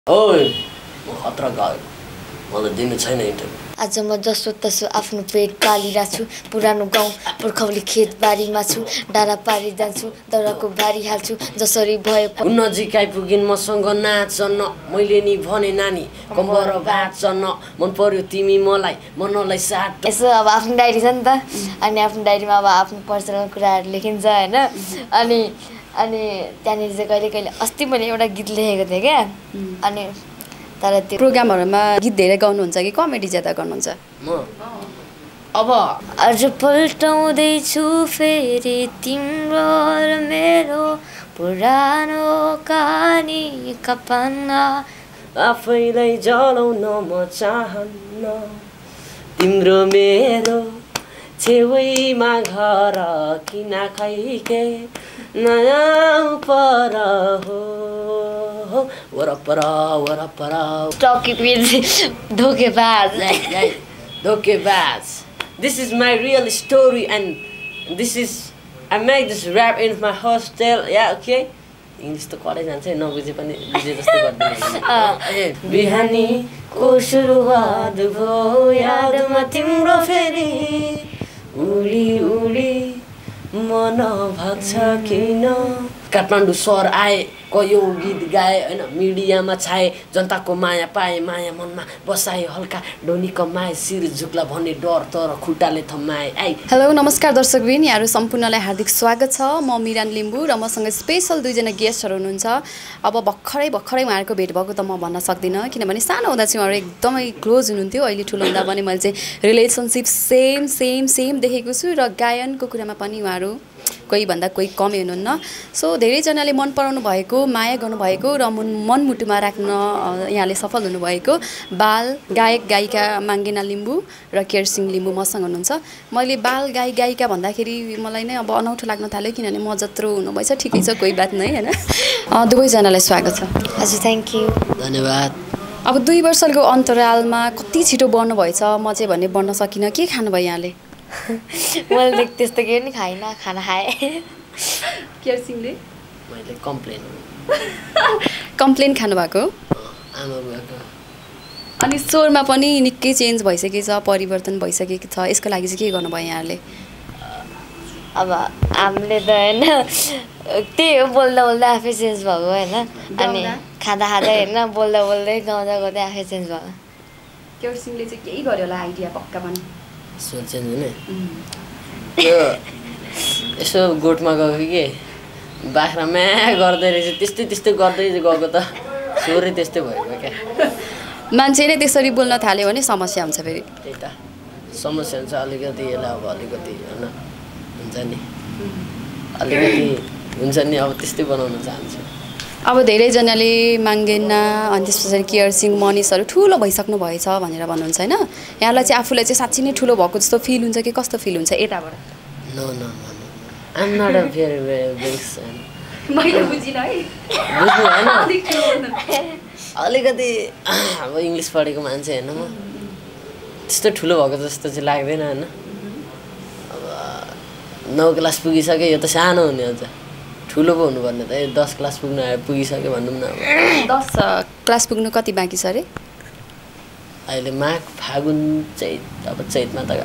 ओइ म खतरा गयो मलाई दिनु छैन इन्टरभ्यु। आज म जसो तसो आफ्नो पेट पालिरहेको छु। पुरानो गाउँ पुर्खौली खेतबारीमा छु। डाँडा पारी जान्छु दौराको बारी हाल्छु जसरी भए नजिक आइपुगिन् मसँग नाचन मैले नि भने नानी कम्बर भाचन मन पर्यो तिमी मलाई मनलाई साट। यसो अब आफ्नो डायरी छ नि त अनि आफ्नो डायरीमा अब आफ्नो पर्सनल कुराहरू लेखिन्छ हैन। अनि त्यहाँनिर चाहिँ कहिले कहिले अस्ति मैले एउटा गीत लेखेको थिएँ क्या। अनि तर त्यो प्रोग्रामहरुमा गीत धेरै गाउनुहुन्छ कि कमेडी ज्यादा गर्नुहुन्छ? म अब आज पल्टाउँदै छु फेरि तिम्रो र मेरो पुरानो कहानीका पन्ना। आफैलाई जलाउन म चाहन्न तिम्रो मेरो छेउमा घर किन खाइके नयाँ पर हो वरपर टकी पिज धोकेबाज धोकेबाज। This is my real story and this is I made this rap in my hostel. Yeah, okay. English त करै जान्छ नबुझे पनि बुझे जस्तो गर्दिन। बिहानी को सुरुवात भयो यादमा तिम्रो फेरि उडी उडी मन भाग्छ किन। काठमाडौँ सहर आए कयो गीत गाए हैन मिडियामा छाए जनताको माया पाए माया मनमा बसाए हल्का डोनीको माया शिर झुक्ला भन्ने डर तर खुट्टाले थमाए। हेलो नमस्कार दर्शकबिन यहाँहरु सम्पूर्णलाई हार्दिक स्वागत छ। म मिरान लिम्बू र मसँग स्पेशल दुईजना गेस्टहरु हुनुहुन्छ। अब भर्खरै उहाँहरुको भेट भएको त म भन्न सक्दिनँ किनभने सानो हुँदा चाहिँ उहाँहरु एकदमै क्लोज हुनुहुन्थ्यो। अहिले ठुलो हुँदा पनि मैले चाहिँ रिलेसनशिप सेम देखेको छु र गायनको कुरामा पनि उहाँहरु कोही भन्दा कोही कमै हुनुहुन्न। सो धेरैजनाले मन पराउनु भएको माया गर्नुभएको र मनमुटुमा राख्न यहाँले सफल हुनुभएको बाल गायक गायिका माङ्गेना लिम्बू र केयरसिंह लिम्बू मसँग हुनुहुन्छ। मैले बाल गायिका भन्दाखेरि मलाई नै अब अनौठो लाग्न थाल्यो किनभने म जत्रो हुनुभएछ ठिकै छ कोही बात नै हैन। दुवैजनालाई स्वागत छ। हजुर थ्याङ्क यू धन्यवाद। अब 2 वर्षको अन्तरालमा कति छिटो बढ्नु भएछ म चाहिँ भन्ने बढ्न सकिनँ। के खानुभयो यहाँले? मैले त्यस्तो केही पनि खाइनँ खाना खाएँ। केयरसिंहले मैले कम्प्लेन खानुभएको आमा बुवाको। अनि स्वरमा पनि निकै चेन्ज भइसकेछ परिवर्तन भइसकेको छ। यसको लागि चाहिँ के गर्नुभयो यहाँले? अब हामीले त हैन त्यही हो बोल्दा बोल्दा आफै चेन्ज भएको हैन। अनि खाँदा हैन बोल्दा बोल्दै गाउँदा गाउँदै आफै चेन्ज भयो। केयरसिंहले चाहिँ केही गर्यो होला आइडिया पक्का पनि सोचेन नि त्यो यसो गोठमा गएको के बाख्रा म्या गर्दै रहेछ त्यस्तै गर्दै गएको त स्वरै त्यस्तै भएको क्या। मान्छे नै त्यसरी बोल्न थाल्यो भने समस्या हुन्छ फेरि। त्यही त समस्या हुन्छ अलिकति यसलाई अब अलिकति होइन हुन्छ नि अलिकति हुन्छ नि अब त्यस्तै बनाउन चाहन्छु। अब धेरैजनाले माङ्गेना अनि त्यस पछाडि केयरसिंह मनिषहरू ठुलो भइसक्नु भएछ भनेर भन्नुहुन्छ होइन। यहाँलाई चाहिँ आफूलाई चाहिँ साँच्ची नै ठुलो भएको जस्तो फिल हुन्छ कि कस्तो फिल हुन्छ यताबाट? No I'm not a very big son. मैले बुझिनँ है। बुझ्नु होइन अलिकति अब इङ्ग्लिस पढेको मान्छे होइन म त्यस्तो ठुलो भएको जस्तो चाहिँ लाग्दैन होइन। अब 9 क्लास पुगिसक्यो यो त सानो हुने अझ ठुलो पो हुनुपर्ने त 10 क्लास पुगिसक्यो भनौँ न। अब 10 क्लास पुग्नु कति बाँकी छ अरे? अहिले माघ फागुन चैत अब चैतमा त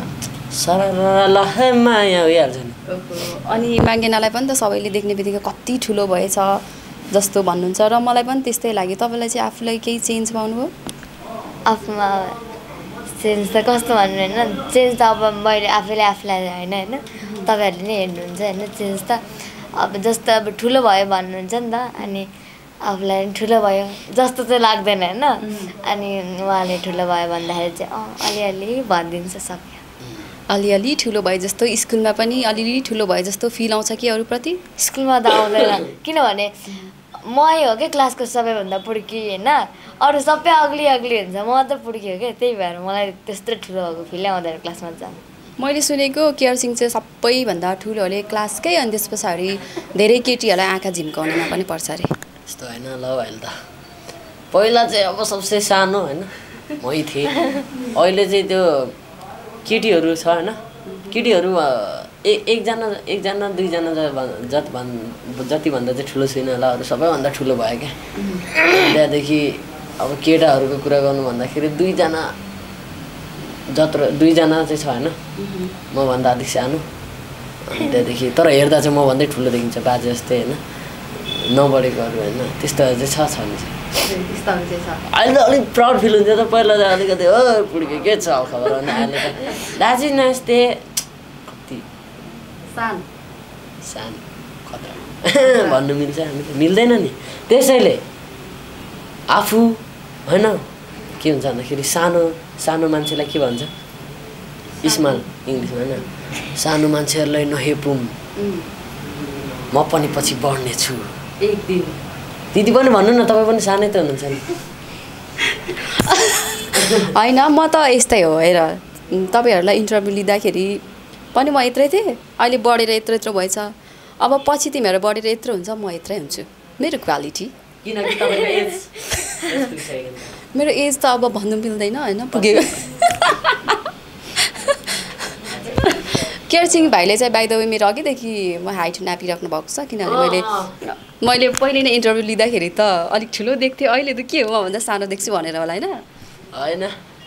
सरल माया भइहाल्छ नि। अनि माङ्गेनालाई पनि त सबैले देख्ने बित्तिकै कति ठुलो भएछ जस्तो भन्नुहुन्छ र मलाई पनि त्यस्तै लाग्यो। तपाईँलाई चाहिँ आफूलाई केही चेन्ज पाउनुभयो? आफूमा चेन्ज त कस्तो भन्नु होइन चेन्ज त अब मैले आफैलाई होइन तपाईँहरूले नै हेर्नुहुन्छ होइन चेन्ज त अब जस्तो अब ठुलो भयो भन्नुहुन्छ नि त। अनि आफूलाई ठुलो भयो जस्तो चाहिँ लाग्दैन होइन। अनि उहाँले ठुलो भयो भन्दाखेरि चाहिँ अलिअलि भनिदिन्छ सक्यो। अलिअलि ठुलो भए जस्तो स्कुलमा पनि अलिअलि ठुलो भए जस्तो फिल आउँछ कि अरूप्रति? स्कुलमा त आउँदैन किनभने मै हो क्या क्लासको सबैभन्दा पुड्की होइन। अरू सबै अग्ली हुन्छ म त पुड्की हो क्या त्यही भएर मलाई त्यस्तो ठुलो भएको फिलै आउँदैन क्लासमा जानु। मैले सुनेको केयरसिंह चाहिँ सबैभन्दा ठुलोहरूले क्लासकै अनि त्यस पछाडि धेरै केटीहरूलाई आँखा झिम्काउनेमा पनि पर्छ अरे। त्यस्तो होइन ल अहिले त पहिला चाहिँ अब सबसे सानो होइन मै थिएँ। अहिले चाहिँ त्यो केटीहरू छ होइन केटीहरू एकजना दुईजना जति भन्दा चाहिँ ठुलो छुइनँ होला अरू सबैभन्दा ठुलो भयो क्या। त्यहाँदेखि अब केटाहरूको कुरा गर्नु भन्दाखेरि दुईजना चाहिँ छ होइन मभन्दा अलिक सानो अनि त्यहाँदेखि तर हेर्दा चाहिँ मभन्दै ठुलो देखिन्छ बाजे जस्तै होइन नबढेकोहरू होइन त्यस्तोहरू चाहिँ छ नि अहिले त अलिक प्राउड फिल हुन्थ्यो त पहिला चाहिँ अलिकति हो पुड्के के छ खबर भने अहिले त दाजु नमस्ते कति सानो खतरा भन्नु मिल्छ हामीले मिल्दैन नि त्यसैले आफू होइन के हुन्छ भन्दाखेरि सानो मान्छेलाई के भन्छ स्मल इङ्ग्लिसमा होइन सानो मान्छेहरूलाई नहेपुम म पनि पछि बढ्ने छु एक दिन दिदी पनि भन्नु न तपाईँ पनि सानै त हुनुहुन्छ नि होइन म त यस्तै हो हेर तपाईँहरूलाई इन्टरभ्यू लिँदाखेरि पनि म यत्रै थिएँ अहिले बढेर यत्रो भएछ अब पछि तिमीहरू बढेर यत्रो हुन्छ म यत्रै हुन्छु मेरो क्वालिटी किनकि तपाईँको एज मेरो एज त अब भन्नु मिल्दैन होइन पुगेको केयर सिंह भाइले चाहिँ बाइ द वे मेरो अघिदेखि म हाइट नापिराख्नु भएको छ किनभने मैले पहिले नै इन्टरभ्यू लिँदाखेरि त अलिक ठुलो देख्थेँ अहिले त के हो भन्दा सानो देख्छु भनेर होला होइन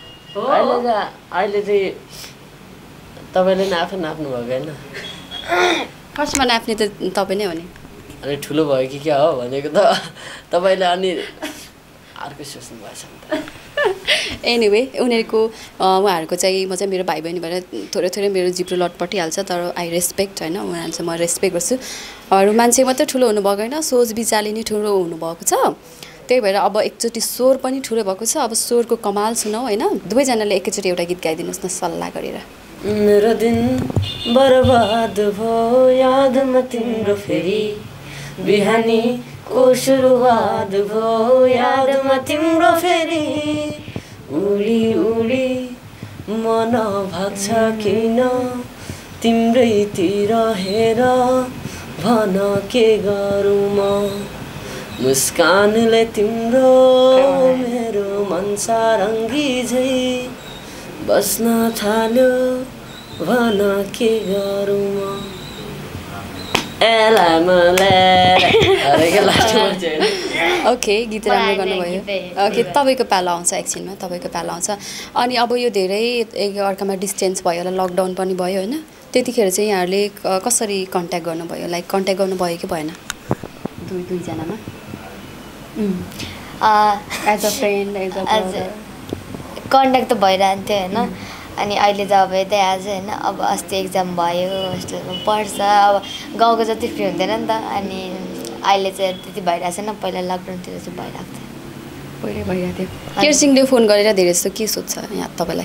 अहिले चाहिँ तपाईँले नै आफै नाप्नु भएको होइन फर्स्टमा नाप्ने त तपाईँ नै हो नि अनि ठुलो भयो कि क्या हो भनेको त तपाईँले अनि अर्कै सोच्नु भएछ नि त एनिवे उहाँहरूको चाहिँ म चाहिँ मेरो भाइ बहिनी भएर थोरै मेरो जिब्रो लटपटिहाल्छ तर आई रेस्पेक्ट होइन उनीहरू चाहिँ म रेस्पेक्ट गर्छु अरू मान्छे मात्रै ठुलो हुनुभएको होइन सोच विचारले नै ठुलो हुनुभएको छ त्यही भएर अब एकचोटि स्वर पनि ठुलो भएको छ अब स्वरको कमाल सुनौ होइन दुवैजनाले एकैचोटि एउटा गीत गाइदिनुहोस् न सल्लाह गरेर मेरो दिन बर्बाद भयो यादमा तिम्रो फेरि बिहानी को सुरुवात भयो यादमा तिम्रो फेरि उडी मन भाग्छ किन तिम्रैतिर हेर भन के गरौँ म मुस्कानले तिम्रो मेरो मन सारङ्गी झै बस्न थाल्यो भन के गरौँ म ओके गीत राम्रो गर्नुभयो ओके तपाईँको पालो आउँछ एकछिनमा तपाईँको पालो आउँछ अनि अब यो धेरै एकअर्कामा डिस्टेन्स भयो होला लकडाउन पनि भयो होइन त्यतिखेर चाहिँ यहाँहरूले कसरी कन्ट्याक्ट गर्नुभयो लाइक कन्ट्याक्ट गर्नुभयो कि भएन दुईजनामा as a friend as a contact त भइरहन्थ्यो होइन अनि अहिले त अब यतै आज होइन अब अस्ति एक्जाम भयो होस्टेलमा पढ्छ अब गाउँको जति फ्री हुँदैन नि त अनि अहिले चाहिँ त्यति भइरहेको छैन पहिला लकडाउनतिर चाहिँ भइरहेको थियो पहिले भइरहेको थियो केयर सिंहले फोन गरेर धेरै जस्तो के सोध्छ यहाँ तपाईँलाई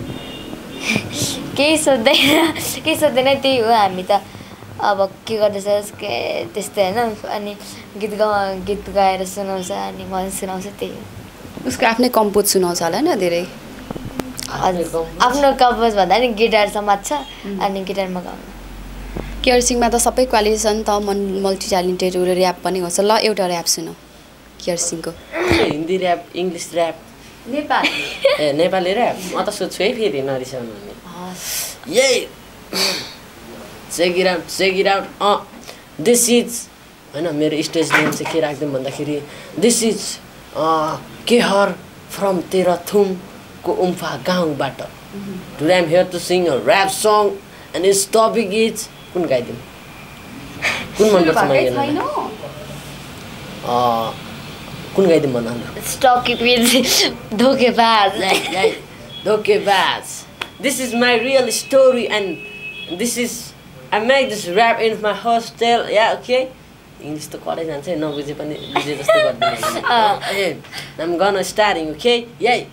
केही सोध्दैन त्यही हो हामी त अब के गर्दैछस् के त्यस्तै होइन अनि गीत गाएर सुनाउँछ अनि म सुनाउँछ त्यही हो उसको आफ्नै कम्पोज सुनाउँछ होला होइन धेरै आफ्नो कम्पोज भन्दा नि गिटार समात्छ अनि गिटारमा गाउनु केयर सिंहमा त सबै क्वालिटी छ नि त मल्टी ट्यालेन्टेड ऱ्याप पनि गर्छ ल एउटा ऱ्याप सुनौ केयर सिंहको Hindi rap English rap Nepali rap म त सोध्छु है फेरि नरिसाउनु भने यही check it out this is होइन मेरो स्टेज नेम चाहिँ के राख्दिउँ भन्दाखेरि दिस इज केहर फ्रम तेह्रथुमको उम्फा गाउँबाट today I'm here to sing a rap song and it's topic is कुन गाइदिउँ कुन मनपर्छ मैले कुन गाइदिउँ भन धोकेबाज this is my real story and this is I made this rap in my hostel. Yeah, okay. English to college and say no, बुझे पनि बुझे जस्तो गर्दिनु. I'm gonna starting, okay? Yay.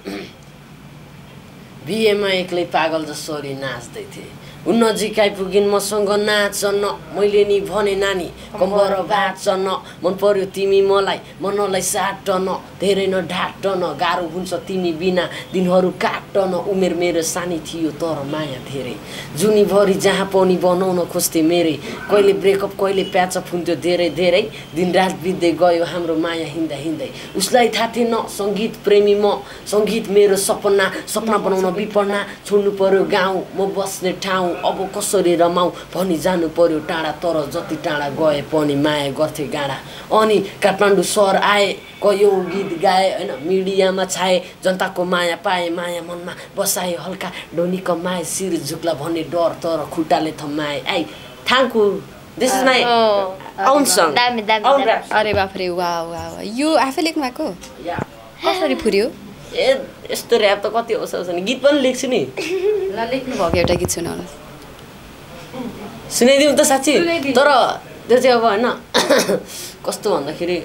बिहेमा एक्लै पागल जसरी नाच्दै थिए. उ नजिक आइपुगिन् मसँग नाच्न मैले नि भने नानी कम्बर बाँच्न मन पर्यो तिमी मलाई मनलाई साट्न धेरै न ढाट्न गाह्रो हुन्छ तिमी बिना दिनहरू काट्न उमेर मेरो सानी थियो तर माया धेरै जुनीभरि जहाँ पनि बनाउन खोज्थे मेरै कहिले ब्रेकअप कहिले प्याचअप हुन्थ्यो धेरै धेरै दिनरात बित्दै गयो हाम्रो माया हिँड्दा हिँड्दै उसलाई थाहा थिएन सङ्गीत प्रेमी म सङ्गीत मेरो सपना बनाउन विपन्ना छोड्नु पर्यो गाउँ म बस्ने ठाउँ रमाऊ अब कसरी रमाऊ भनी जानु पर्यो टाढा तर जति टाढा गए पनि माया गर्थे गाडा अनि काठमाडौँ सहर आए कयौँ गीत गाए होइन मिडियामा छाए जनताको माया पाए माया मनमा बसाए हल्का ढोनी कमाए शिर झुक्ला भन्ने डर तर खुट्टाले थमाए I thank you this is my own song अरे बाफरे वाह वाह यो आफै लेख्नु भएको कसरी फुर्यो ए यस्तो ऱ्याप त कति होस् नि गीत पनि लेख्छु नि ल लेख्नु भएको एउटा गीत सुनाउनु सुनाइदिउँ त साँच्ची तर त्यो चाहिँ अब होइन कस्तो भन्दाखेरि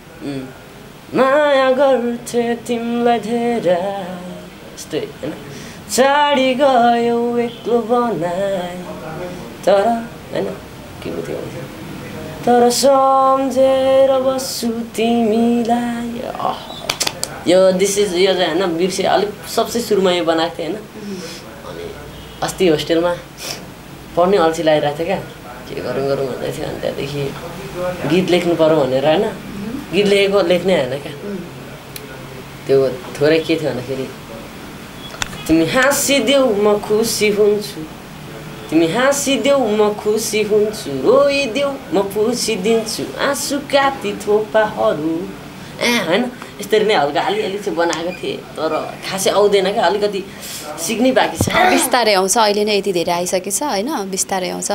माया गर्थे तिमीलाई धेरै यस्तै होइन चाडी गयो एक्लो बनाए तर होइन के पो थियो तर सम्झेर बस्छु तिमीलाई यो दिस इज यो चाहिँ होइन बिर्से अलिक सबसे सुरुमा यो बनाएको थिएँ होइन अनि अस्ति होस्टेलमा पढ्नै अल्छी लागिरहेको थियो क्या के गरौँ भन्दै थियो अनि त्यहाँदेखि गीत लेख्नु पऱ्यो भनेर होइन गीत लेख्नै होइन क्या त्यो थोरै के थियो भन्दाखेरि तिमी हाँसिदेऊ म खुसी हुन्छु तिमी हाँसिदेऊ म खुसी हुन्छु रोइदेऊ म पुसिदिन्छु आँसु काटी थोपाहरू होइन यसरी नै हल्का अलिअलि चाहिँ बनाएको थिएँ तर खासै आउँदैन क्या अलिकति सिक्नै बाँकी छ बिस्तारै आउँछ अहिले नै यति धेरै आइसकेको छ होइन बिस्तारै आउँछ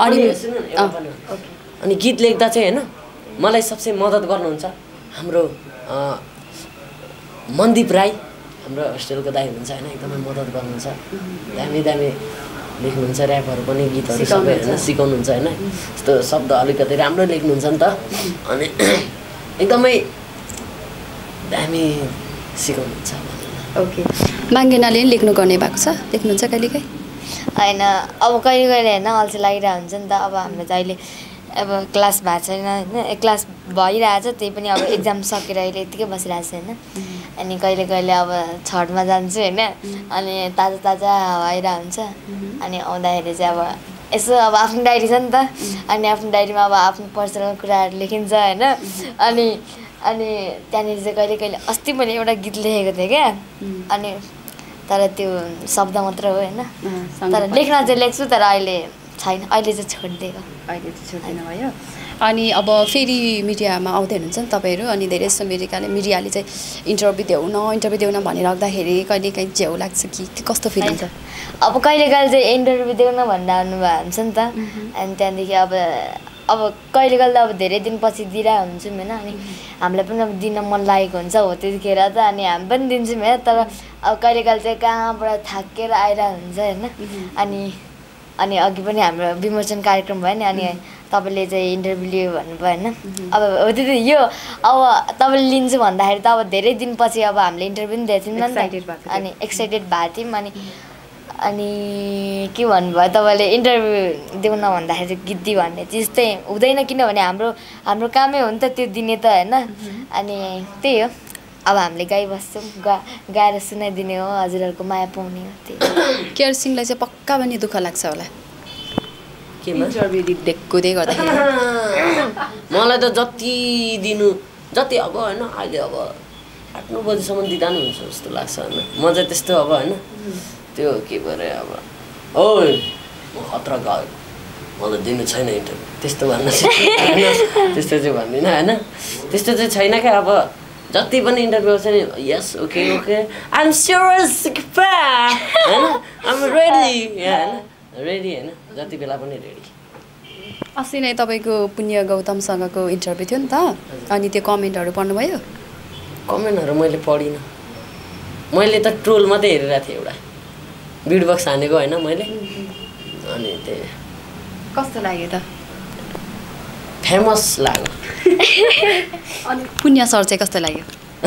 अनि गीत लेख्दा चाहिँ होइन मलाई सबसे मद्दत गर्नुहुन्छ हाम्रो मनदीप राई हाम्रो होस्टेलको दाइ हुनुहुन्छ होइन एकदमै मद्दत गर्नुहुन्छ दामी लेख्नुहुन्छ ऱ्यापहरू पनि गीतहरू सबै होइन सिकाउनुहुन्छ होइन यस्तो शब्द अलिकति राम्रो लेख्नुहुन्छ नि त अनि एकदमै दामी सिकाउनुहुन्छ ओके माङ्गेनाले नि लेख्नु गर्ने भएको छ लेख्नुहुन्छ कहिलेकाहीँ होइन अब कहिले कहिले होइन अल्छी लागिरहेको हुन्छ नि त अब हाम्रो त अहिले अब क्लास भएको छैन होइन क्लास भइरहेछ त्यही पनि अब एक्जाम सकेर अहिले यत्तिकै बसिरहेको छ होइन अनि कहिले कहिले अब छठमा जान्छु होइन अनि ताजा हावा आइरहेको हुन्छ अनि आउँदाखेरि चाहिँ अब यसो अब आफ्नो डायरी छ नि त अनि आफ्नो डायरीमा अब आफ्नो पर्सनल कुराहरू लेखिन्छ होइन अनि त्यहाँनिर चाहिँ कहिले कहिले अस्ति मैले एउटा गीत लेखेको थिएँ क्या अनि तर त्यो शब्द मात्र हो होइन तर लेख्न चाहिँ लेख्छु तर अहिले छैन अहिले चाहिँ छोडिदिएको अहिले चाहिँ छोडिदिनु भयो अनि अब फेरि मिडियामा आउँदै हुनुहुन्छ नि तपाईँहरू अनि धेरै जस्तो मिडियाले चाहिँ इन्टरभ्यू देऊ न भनेर राख्दाखेरि कहिलेकाहीँ झ्याउ लाग्छ कि कस्तो फिल हुन्छ अब कहिले कहिले चाहिँ इन्टरभ्यू देऊ न भनेर आउनुभएको हुन्छ नि त अनि त्यहाँदेखि अब कहिले कहिले अब धेरै दिनपछि दिइरहेको हुन्छौँ होइन अनि हामीलाई पनि अब दिन मन लागेको हुन्छ हो त्यतिखेर त अनि हामी पनि दिन्छौँ होइन तर अब कहिले कहिले चाहिँ कहाँबाट थाकेर आइरहेको हुन्छ होइन अनि अघि पनि हाम्रो विमोचन कार्यक्रम भयो नि अनि तपाईँले चाहिँ इन्टरभ्यू लियो भन्नुभयो होइन अब हो त्यो यो अब तपाईँले लिन्छु भन्दाखेरि त अब धेरै दिनपछि अब हामीले इन्टरभ्यू पनि दिएको थियौँ नि त अनि एक्साइटेड भएको थियौँ अनि के भन्नुभयो तपाईँले इन्टरभ्यू देऊ न भन्दाखेरि गीत दि भन्ने चिज चाहिँ हुँदैन किनभने हाम्रो कामै हो नि त त्यो दिने त होइन अनि त्यही हो अब हामीले गाइबस्छौँ गाएर सुनाइदिने हो हजुरहरूको माया पाउने हो त्यही केयर सिंहलाई चाहिँ पक्का पनि दुःख लाग्छ होला इन्टरभ्यू दिँदै गर्दाखेरि मलाई त जति अब होइन अहिले अब 8-9 बजीसम्म दिँदा नि हुन्छ जस्तो लाग्छ होइन म चाहिँ त्यस्तो अब होइन त्यो के भरे अब ओ म खतरा गयो मलाई दिनु छैन इन्टरभ्यू त्यस्तो भन्न त्यस्तो चाहिँ भन्दिनँ होइन त्यस्तो चाहिँ छैन क्या अब जति पनि इन्टरभ्यू छ नि yes okay I am serious होइन आइ एम रेडी होइन रेडी होइन जति बेला पनि रेडी अस्ति नै तपाईँको पुण्य गौतमसँगको इन्टरभ्यू थियो नि त अनि त्यो कमेन्टहरू पढ्नुभयो कमेन्टहरू मैले पढिनँ मैले त ट्रोल मात्रै हेरिरहेको थिएँ एउटा बिटबक्स हानेको होइन मैले अनि त्यही कस्तो लाग्यो त फेमस लाग्यो अनि पुण्य सर चाहिँ कस्तो लाग्यो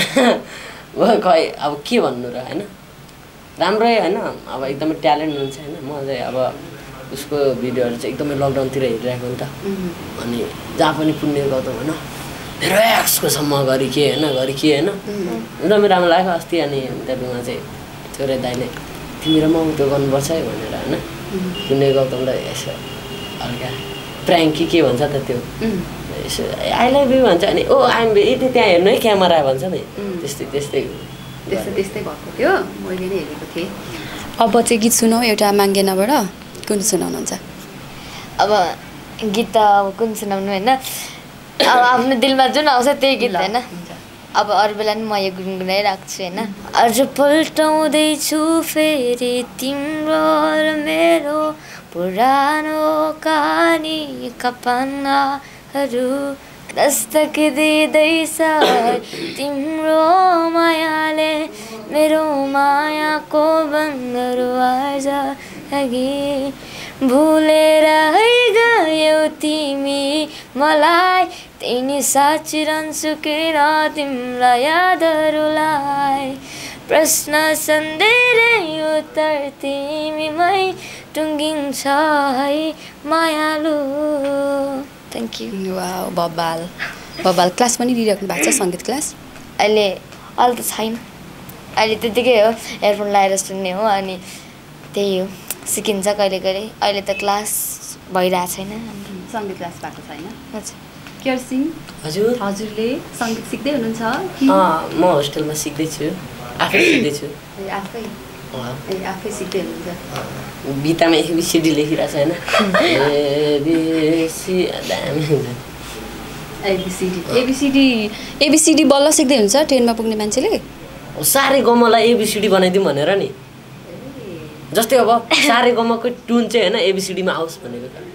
खै अब के भन्नु र होइन राम्रै होइन अब एकदमै ट्यालेन्ट हुन्छ होइन म चाहिँ अब उसको भिडियोहरू चाहिँ एकदमै लकडाउनतिर हेरिरहेको नि त अनि जहाँ पनि पुण्य गौतम होइन धेरै एक्सकोसम्म गरी के होइन एकदमै राम्रो लाग्यो अस्ति अनि इन्टरभ्यूमा चाहिँ छोरे दाइले तिमी र म त्यो गर्नुपर्छ है भनेर होइन पुण्य गौतमलाई यसो हल्का प्र्याङ्क के भन्छ त त्यो यसो आई लभ यु भन्छ अनि ओ आइएम यति त्यहाँ हेर्नु है क्यामेरा भन्छ नि त्यस्तै भएको थियो मैले नै हेरेको थिएँ अब चाहिँ गीत सुनौ एउटा माङ्गेनाबाट कुन सुनाउनुहुन्छ? अब गीत त अब कुन सुनाउनु होइन, अब आफ्नो दिलमा जुन आउँछ त्यही गीत होइन। अब अरू बेला नि म यो गुनगुनाइराख्छु होइन। अझ पल्टाउँदैछु फेरि तिम्रो र मेरो पुरानो कहानीका पन्नाहरू, दस्तक दिँदैछ तिम्रो मायाले मेरो मायाको बन्दहरू आज अघि भुलेर गयौ तिमी मलाई, त्यही नि साचिरहन्छु किन तिम्रा यादहरूलाई, प्रश्न सन्देरै उत्तर तिमीमै टुङ्गिन्छ है मायालु। Thank you. वाउ बब्बाल बब्बाल। क्लास पनि लिइराख्नु भएको छ सङ्गीत क्लास? अहिले त छैन, अहिले त्यतिकै हो एयरफोन लगाएर सुन्ने हो, अनि त्यही हो सिकिन्छ कहिले कहिले। अहिले त क्लास भइरहेको छैन। सङ्गीत क्लास भएको छैन? हजुर। केयर सिंह हजुरले सङ्गीत सिक्दै हुनुहुन्छ कि? म होस्टेलमा सिक्दैछु, आफै सिक्दैछु। आफै सिक्दै हुनुहुन्छ? बितामा एबिसिडी लेखिरहेको छ होइन। एबिसिडी बल्ल सिक्दै हुन्छ 10मा पुग्ने मान्छेले? सारे गमलाई एबिसिडी बनाइदिउँ भनेर नि, जस्तै अब सारे गमको टुन चाहिँ होइन एबिसिडीमा आओस् भनेको त,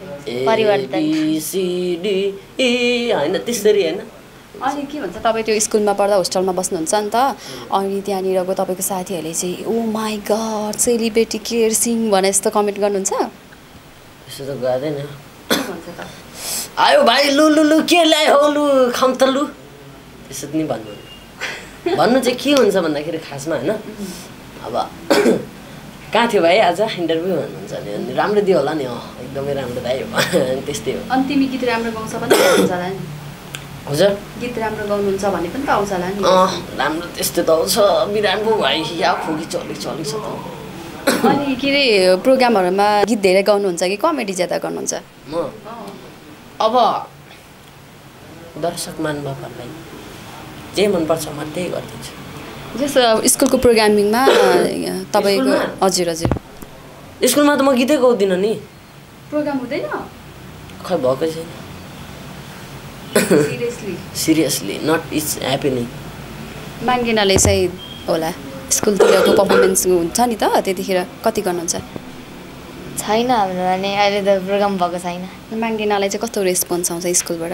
एबिसिडी होइन त्यसरी होइन। अनि के भन्छ तपाईँ त्यो स्कुलमा पढ्दा होस्टेलमा बस्नुहुन्छ नि त, अनि त्यहाँनिरको तपाईँको साथीहरूले चाहिँ oh my God celebrity Kehar Singh भने जस्तो कमेन्ट गर्नुहुन्छ? त्यसो त गर्दैन। आयो भाइ लु लु लु के ल्यायो हो लु खाउँ त लु, त्यसो नि भन्नु चाहिँ के हुन्छ भन्दाखेरि खासमा होइन, अब कहाँ थियो भाइ आज इन्टरभ्यू भन्नुहुन्छ नि, अनि राम्रो दियो होला नि, एकदमै राम्रो दाइ हो त्यस्तै हो। अनि तिमी गीत राम्रो गाउँछ पनि आउँछ होला नि? हजुर गीत राम्रो गाउनुहुन्छ भने पनि त आउँछ होला नि? राम्रो त्यस्तो त आउँछ बिराम्रो भाइ, या खोकी चलेको छ त। अनि के अरे प्रोग्रामहरूमा गीत धेरै गाउनुहुन्छ कि कमेडी ज्यादा गर्नुहुन्छ? म अब दर्शक महानुभावहरूलाई जे मनपर्छ म त्यही गरिदिन्छु। जस्तो स्कुलको प्रोग्रामिङमा तपाईँको? हजुर हजुर। स्कुलमा त म गीतै गाउँदिनँ नि। प्रोग्राम हुँदैन? खै भएकै छैन। Seriously not it's happening. माङ्गेनाले चाहिँ होला स्कुलतिरको पर्फर्मेन्स हुन्छ नि त, त्यतिखेर कति गर्नुहुन्छ? छैन हाम्रो अनि अहिले त प्रोग्राम भएको छैन। माङ्गेनालाई चाहिँ कस्तो रेस्पोन्स आउँछ स्कुलबाट?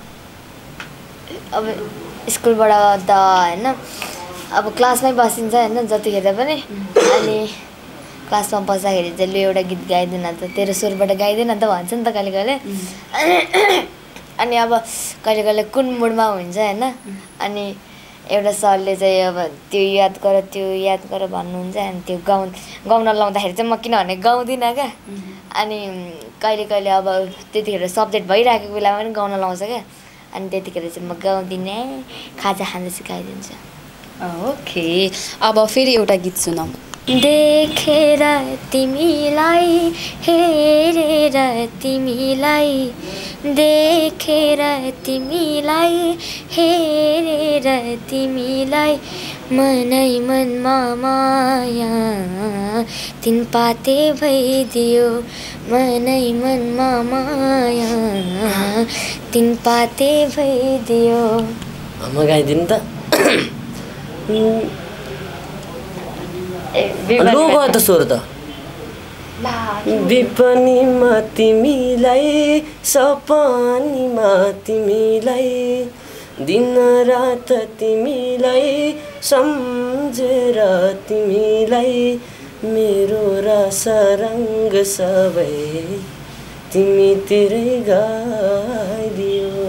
अब स्कुलबाट त होइन अब क्लासमै बसिन्छ होइन जतिखेर पनि, अनि क्लासमा बस्दाखेरि चाहिँ लु एउटा गीत गाइदिन त, तेरो स्वरबाट गाइदिन त भन्छ नि त कहिले कहिले। अनि अब कहिले कहिले कुन मुडमा हुन्छ होइन, अनि एउटा सरले चाहिँ अब त्यो याद गर भन्नुहुन्छ, अनि त्यो गाउन लाउँदाखेरि चाहिँ म किनभने गाउँदिनँ क्या, अनि कहिले कहिले अब त्यतिखेर सब्जेक्ट भइरहेको बेलामा पनि गाउन लाउँछ क्या, अनि त्यतिखेर चाहिँ म गाउँदिनँ, खाजा खाँदा सिकाइदिन्छु। ओके अब फेरि एउटा गीत सुनौँ। देखेर तिमीलाई हेरेर तिमीलाई, देखेर तिमीलाई हेरेर तिमीलाई, मनै मनमा माया तिन पाते भइदियो, मनै मनमा माया तिन पाते भइदियो। म गाइदिनु त लो गयो त स्वर त। विपनीमा तिमीलाई सपनीमा तिमीलाई, दिन रात तिमीलाई सम्झेर तिमीलाई, मेरो रस रङ्ग सबै तिमीतिरै गाइदियो।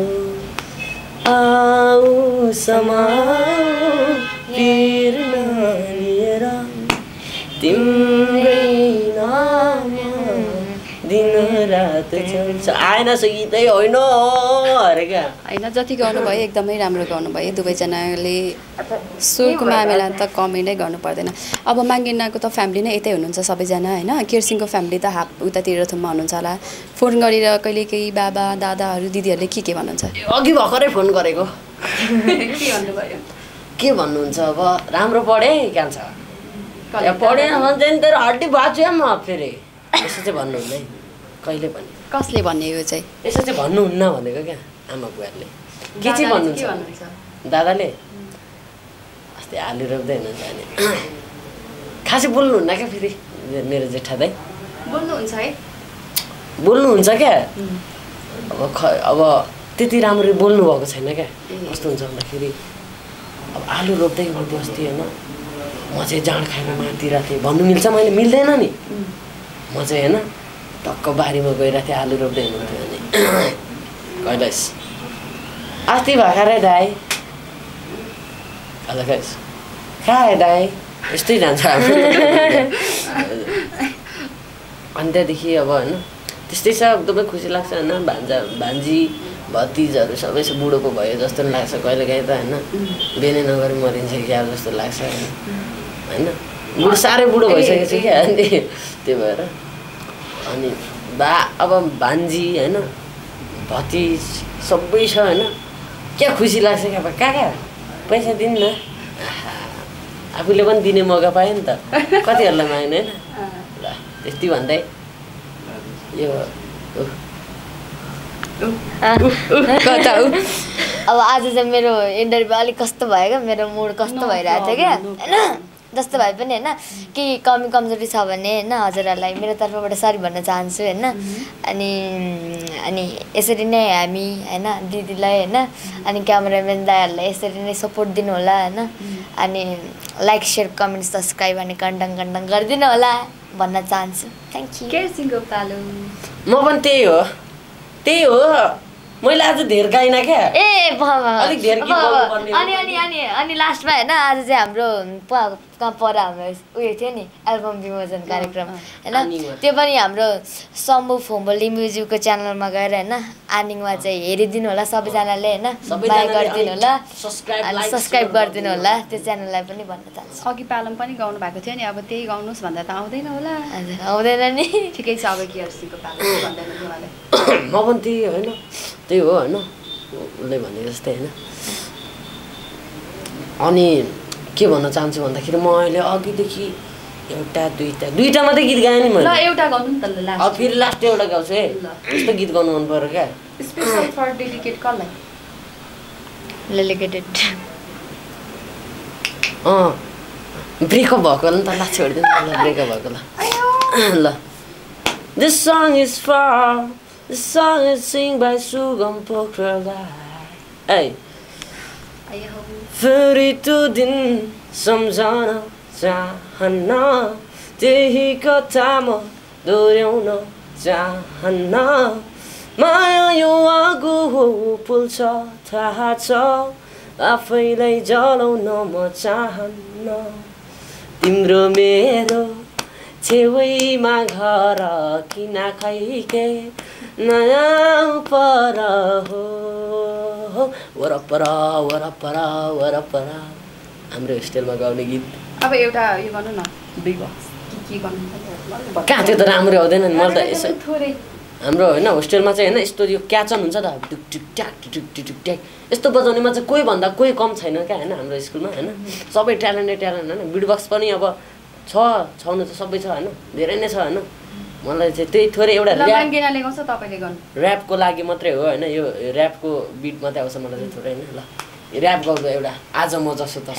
आऊ समाऊ पिर लिएर तिम्रै नाम दिन रात चल्छ। आएन गीतै होइन अरे क्या होइन, जति गाउनुभयो एकदमै राम्रो गाउनुभयो दुवैजनाले, सुरको मामिला त कमेन्टै गर्नु पर्दैन। अब माङ्गेनाको त फ्यामिली नै यतै हुनुहुन्छ सबैजना होइन, केयरसिंहको फ्यामिली त उतातिर थुममा हुनुहुन्छ होला, फोन गरेर कहिले केही बाबा दादाहरू दिदीहरूले के भन्नुहुन्छ? अघि भर्खरै फोन गरेको। के भन्नुभयो? के भन्नुहुन्छ अब राम्रो पढे क्या छ, पढेन भने चाहिँ तेरो हड्डी बाँच्यो म फेरि यसो चाहिँ भन्नुहुन्न है कहिले पनि। कसले भन्ने यो चाहिँ? यसो चाहिँ भन्नुहुन्न भनेको क्या आमा बुवाले। के चाहिँ भन्नुहुन्छ दादाले? अस्ति आलु रोप्दै हुनुहुन्छ अनि खासै बोल्नुहुन्न क्या फेरि मेरो जेठा दाइ। बोल्नुहुन्छ है? बोल्नुहुन्छ क्या अब त्यति राम्ररी बोल्नु भएको छैन क्या। कस्तो हुन्छ भन्दाखेरि अब आलु रोप्दै हुन्थ्यो अस्ति होइन, म चाहिँ जाँड खाएर माथिरहेको थिएँ भन्नु मिल्छ? मैले मिल्दैन नि। म चाहिँ होइन टक्क बारीमा गइरहेको थिएँ आलु रोप्दै हुनुहुन्थ्यो अनि कैलाश अस्ति भर्खर दाइ कैलाश कहाँ दाइ यस्तै जान्छ हाम्रो। अनि त्यहाँदेखि अब होइन त्यस्तै छ एकदमै खुसी लाग्छ होइन। भान्जी भतिजहरू सबै बुढोको भयो जस्तो पनि लाग्छ कहिलेकाहीँ त होइन। बिहे नगरी मरिन्छ क्या जस्तो लाग्छ होइन। बुढो साह्रै बुढो भइसकेको छु क्या अनि त्यही भएर अनि अब भान्जी होइन भतिज सबै छ होइन। क्या खुसी लाग्छ क्या काका पैसा दिनु न। आफूले पनि दिने मौका पायो नि त कतिहरूलाई माग्ने होइन। ल त्यति भन्दै यो अब आज चाहिँ मेरो इन्टरभ्यू अलिक कस्तो भयो क्या, मेरो मुड कस्तो भइरहेको थियो क्या होइन। जस्तो भए पनि होइन केही कमी कमजोरी छ भने होइन हजुरहरूलाई मेरो तर्फबाट सरी भन्न चाहन्छु होइन। अनि यसरी नै हामी होइन दिदीलाई होइन अनि क्यामेराम्यान दाइहरूलाई यसरी नै सपोर्ट दिनु होला होइन। अनि लाइक सेयर कमेन्ट सब्सक्राइब अनि कन्टङ गरिदिनु होला भन्न चाहन्छु। Thank you. केरसिङको पालो म पनि त्यही हो मैले आज धेर गाइनँ क्या। ए अलिक धेर गीत गाउनुपर्ने। अनि लास्टमा होइन आज चाहिँ हाम्रो पर हाम्रो उयो थियो नि एल्बम विमोचन कार्यक्रम होइन। त्यो पनि हाम्रो शम्भु फोम्बोली म्युजिकको च्यानलमा गएर होइन आनिङमा चाहिँ हेरिदिनु होला सबैजनाले होइन। लाइक गरिदिनु होला अनि सब्सक्राइब गरिदिनु होला त्यो च्यानललाई पनि भन्न चाहन्छु। अघि पालम पनि गाउनु भएको थियो नि, अब त्यही गाउनुहोस् भन्दा त आउँदैन होला। हजुर आउँदैन नि। ठिकै छ अब केरसिङको पालो भन्दैन तिमीले। म पनि त्यही हो होइन उसले भने जस्तै होइन। अनि के भन्न चाहन्छु भन्दाखेरि म अहिले अघिदेखि दुईवटा मात्रै गीत गाएँ नि मैले। ल एउटा गाउनु नि त ल लास्ट। अब फेरि लास्ट एउटा गाउँछु है। यस्तो गीत गाउनु मन पर्यो क्या। स्पेशल फर डेडिकेट कसलाई? डेडिकेटेड ब्रेकअप भएको नि त ल छोडिदिनु ल ब्रेकअप भएको ल। This song is sing by Sugam Pokhrala. Hey. फेरि त्यो दिन सम्झन चाहन्न त्यही कथा म दोहोऱ्याउन चाहन्न। माया यो आगो हो पुल्छ थाहा छ आफैलाई जलाउन म चाहन्न। तिम्रो मेरो छेउमा घर किन खैके नयाँ पर हो वरपरा हाम्रो होस्टेलमा गाउने गीत। अब एउटा यो गर्नु न दुई बक्स के गर्नु कहाँ त्यो त राम्रो आउँदैन नि मलाई त। यसो हाम्रो होइन होस्टेलमा चाहिँ होइन यस्तो यो क्याचन हुन्छ त ढुक ट्याक यस्तो बजाउनेमा चाहिँ कोही भन्दा कोही कम छैन क्या होइन हाम्रो स्कुलमा होइन। सबै ट्यालेन्ट होइन। बिट बक्स पनि अब छाउनु त सबै छ होइन धेरै नै छ होइन। मलाई चाहिँ त्यही थोरै एउटा ऱ्यापको लागि मात्रै हो होइन। यो ऱ्यापको बिट मात्रै आउँछ मलाई चाहिँ थोरै होइन। ल ऱ्याप गाउँदा एउटा आज म जस्तो त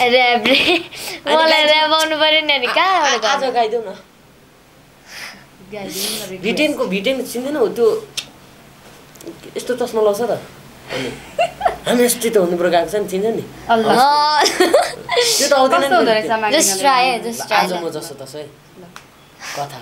आज गाइदेऊ न। भिटेन चिन्दैन हो त्यो यस्तो चस्मा लाउँछ त अनि हामी यस्तै त हुनु गएको छ नि चिन्छ नि त्यो त आउँदैन आज म जस्तो त है कथा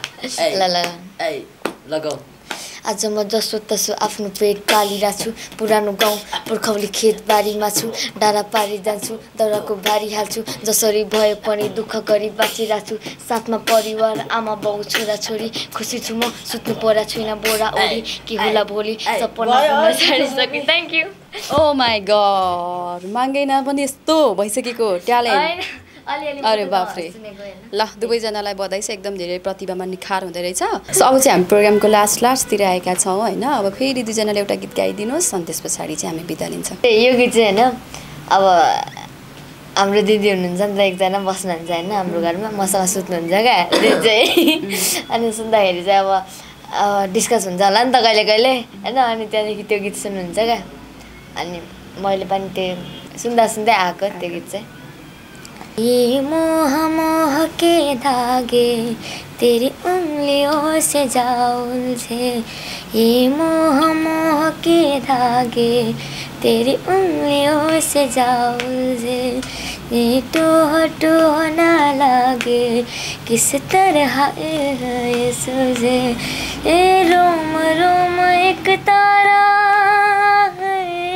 लगाऊ। आज म जसो तसो आफ्नो पेट पालिरहेको छु पुरानो गाउँ पुर्खौली खेतबारीमा छु डाँडा पारी जान्छु दाउराको भारी हाल्छु जसरी भए पनि दुःख गरी बाँचिरहेको छु साथमा परिवार आमा बाउ छोरा छोरी खुसी छु म सुत्नु परा छुइनँ बोरा ओरी के होला भोलि सपना छाडिसके। Thank you. Oh my God माग्दैन पनि यस्तो भइसकेको ट्यालेन्ट। अरे बाफ्रे ल दुवैजनालाई बधाई छ एकदम धेरै प्रतिभामा निखार हुँदै रहेछ। सो अब चाहिँ हामी प्रोग्रामको लास्टतिर आएका छौँ होइन। अब फेरि दुईजनाले एउटा गीत गाइदिनुहोस् अनि त्यस पछाडि चाहिँ हामी बिदा लिन्छौँ। यो गीत चाहिँ होइन अब हाम्रो दिदी हुनुहुन्छ नि त एकजना बस्नुहुन्छ होइन हाम्रो घरमा मसँग सुत्नुहुन्छ क्या दिदी चाहिँ अनि सुन्दाखेरि चाहिँ अब डिस्कस हुन्छ होला नि त कहिले कहिले होइन अनि त्यहाँदेखि त्यो गीत सुन्नुहुन्छ क्या अनि मैले पनि त्यो सुन्दा सुन्दै आएको त्यो गीत चाहिँ ये मोह मोह के धागे तेरी उंगलियों से जा उलझे ये मोह मोह के धागे तेरी उंगलियों से जा उलझे ये टोह टोह ना लागे किस तरह ये सूझे ये रोम रोम एक तारा है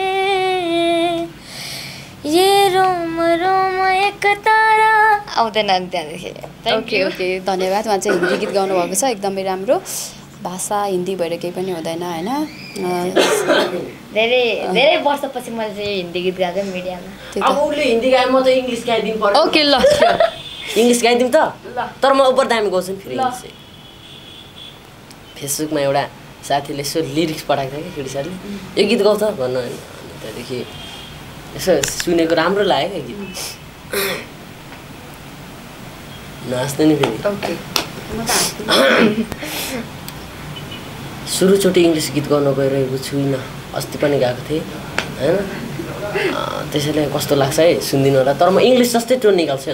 ये रोम रोम एक तारा आउँदैन त्यहाँदेखि ओके ओके धन्यवाद उहाँ चाहिँ हिन्दी गीत गाउनुभएको छ एकदमै राम्रो भाषा हिन्दी भएर केही पनि हुँदैन होइन धेरै धेरै वर्षपछि मैले चाहिँ हिन्दी गीत गाएको मिडियामा अब उसले हिन्दी गाए म त इङ्ग्लिस गाइदिनु पर्यो ओके ल इङ्ग्लिस गाइदिउँ त तर म उपर दामी गाउँछु नि फेरि इङ्ग्लिस चाहिँ फेसबुकमा एउटा साथीले यसो लिरिक्स पठाएको थियो कि केटी साथीले यो गीत गाउँछ भन्नु होइन अनि त्यहाँदेखि यसो सुनेको राम्रो लाग्यो क्या गीत नाच्नु नि फेरि ओके सुरुचोटि इङ्ग्लिस गीत गाउन गइरहेको छुइनँ अस्ति पनि गएको थिएँ होइन त्यसैले कस्तो लाग्छ है सुनिदिनु होला तर म इङ्ग्लिस जस्तै टोन निकाल्छु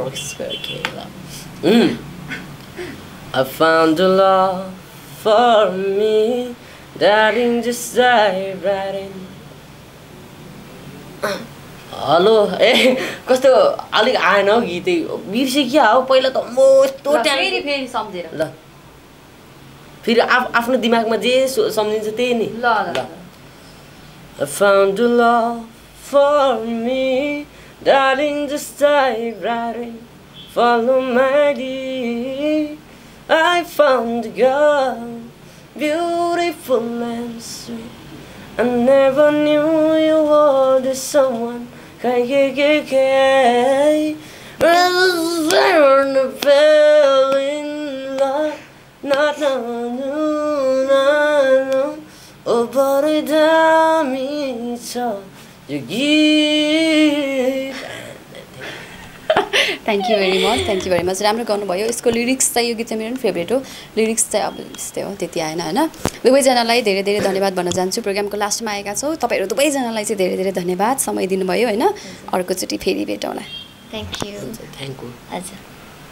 I found a love for me darling just dive right in hello ए कस्तो अलिक आएन हौ गीतै बिर्से क्या हो पहिला त म यस्तो फेरि सम्झेर ल फेरि आफ्नो दिमागमा जे सम्झिन्छ त्यही नि ल I found a love for me darling just dive right in follow my lead I found a girl beautiful and sweet I never knew you were the someone fell in love not oh but it damaged you give thank you very much राम्रो गाउनुभयो यसको lyrics चाहिँ यो गीत चाहिँ मेरो पनि favourite हो लिरिक्स चाहिँ अब यस्तै हो त्यति आएन होइन दुवैजनालाई धेरै धेरै धन्यवाद भन्न चाहन्छु प्रोग्रामको लास्टमा आएका छौँ तपाईँहरू दुवैजनालाई चाहिँ धेरै धेरै धन्यवाद समय दिनुभयो होइन अर्कोचोटि फेरि भेटौँला थ्याङ्क यू थ्याङ्क यू हजुर